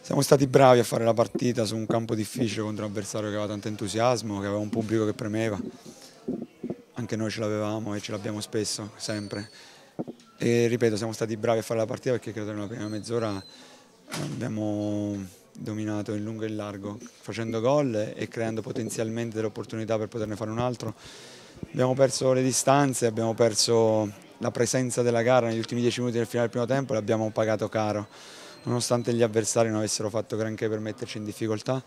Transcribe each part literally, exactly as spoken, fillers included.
Siamo stati bravi a fare la partita su un campo difficile contro un avversario che aveva tanto entusiasmo, che aveva un pubblico che premeva. Anche noi ce l'avevamo e ce l'abbiamo spesso, sempre. E ripeto, siamo stati bravi a fare la partita perché credo che nella prima mezz'ora abbiamo dominato in lungo e in largo, facendo gol e creando potenzialmente delle opportunità per poterne fare un altro. Abbiamo perso le distanze, abbiamo perso la presenza della gara negli ultimi dieci minuti del finale del primo tempo e l'abbiamo pagato caro, nonostante gli avversari non avessero fatto granché per metterci in difficoltà.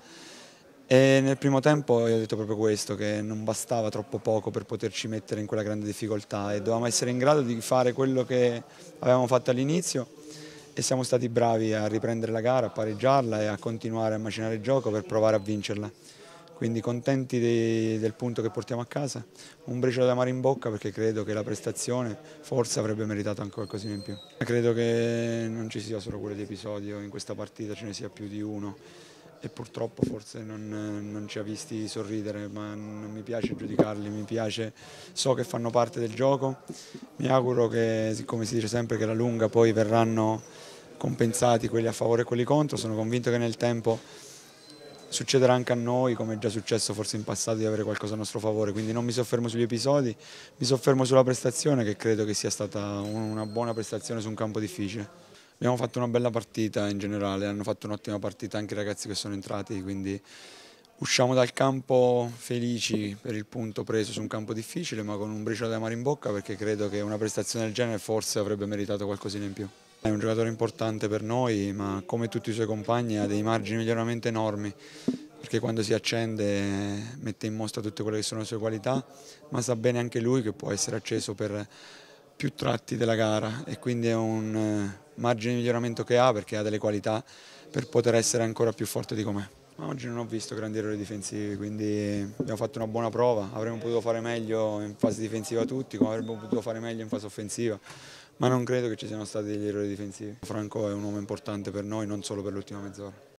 E nel primo tempo io ho detto proprio questo, che non bastava troppo poco per poterci mettere in quella grande difficoltà e dovevamo essere in grado di fare quello che avevamo fatto all'inizio e siamo stati bravi a riprendere la gara, a pareggiarla e a continuare a macinare il gioco per provare a vincerla. Quindi contenti dei, del punto che portiamo a casa, un briciolo d'amaro in bocca perché credo che la prestazione forse avrebbe meritato anche qualcosina in più. Credo che non ci sia solo quello di episodio in questa partita, ce ne sia più di uno e purtroppo forse non, non ci ha visti sorridere, ma non mi piace giudicarli, mi piace, so che fanno parte del gioco, mi auguro che, come si dice sempre, che alla lunga poi verranno compensati quelli a favore e quelli contro, sono convinto che nel tempo succederà anche a noi, come è già successo forse in passato, di avere qualcosa a nostro favore, quindi non mi soffermo sugli episodi, mi soffermo sulla prestazione che credo che sia stata una buona prestazione su un campo difficile. Abbiamo fatto una bella partita in generale, hanno fatto un'ottima partita anche i ragazzi che sono entrati, quindi usciamo dal campo felici per il punto preso su un campo difficile, ma con un briciolo di amaro in bocca perché credo che una prestazione del genere forse avrebbe meritato qualcosina in più. È un giocatore importante per noi, ma come tutti i suoi compagni ha dei margini di miglioramento enormi, perché quando si accende mette in mostra tutte quelle che sono le sue qualità, ma sa bene anche lui che può essere acceso per più tratti della gara e quindi è un eh, margine di miglioramento che ha perché ha delle qualità per poter essere ancora più forte di com'è. Oggi non ho visto grandi errori difensivi, quindi abbiamo fatto una buona prova, avremmo potuto fare meglio in fase difensiva tutti, come avremmo potuto fare meglio in fase offensiva, ma non credo che ci siano stati degli errori difensivi. Franco è un uomo importante per noi, non solo per l'ultima mezz'ora.